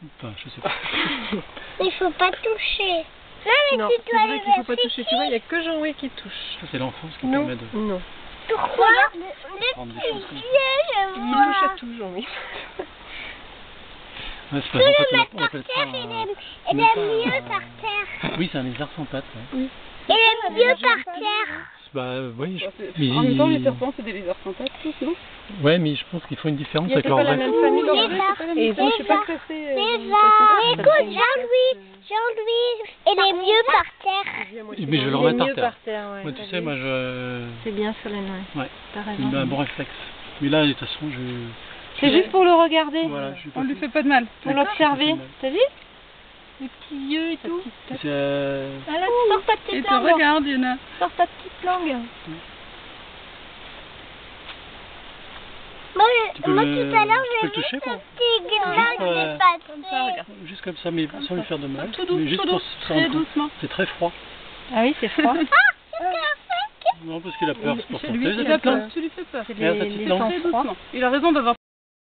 Enfin, je sais pas. Il faut pas toucher. Non, tu c'est dois vrai le qu'il faut pas toucher. Tu vois, il n'y a que Jean-Louis qui touche. Ça, c'est l'enfance qui Non, permet de non. Pourquoi prendre des Le choses petit comme ça. Dieu, je Il touche vois. à tout, Jean-Louis. Ouais, c'est Tu pas le ça mets qu'on par appelle ça. terre, il même aime pas mieux un- par terre. Oui, c'est un lézard sans pattes. Ouais. Il aime mieux par terre. Bah oui, En même temps, les serpents, c'est des lézards sans pattes, tous, non? ouais, mais je pense qu'il faut une différence avec C'est leur pas la reste. même famille. Lézard. Et bon, je sais pas que ça fait... Écoute, Jean-Louis, il est mieux par terre. Mais je vais le remettre par terre. ouais. Moi, tu sais, moi, je... C'est bien sur les noix. Ouais, T'as c'est raison. un bon réflexe. Mais là, de toute façon, je... C'est juste pour le regarder. Voilà, je suis pas... On lui fait pas de mal. Pour l'observer. T'as vu? Les petits yeux et tout. C'est... Ah là, sors ta Et petite te langue. regarde, Yana. Sors ta petite langue. Moi, tout à l'heure, tu peux j'ai le vu toucher, ce quoi. petit gland Juste, dépasser. Juste comme ça, mais sans lui faire de mal. Tout doux, mais juste tout pour doux. se Très rendre compte. doucement. C'est très froid. Ah oui, c'est froid. Non, parce qu'il a peur, c'est pour ça. Lui, T'as vu il sa a petite langue peur. Tu lui fais peur. C'est Regarde sa les petite langue. sangs Très froids. doucement. Il a raison d'avoir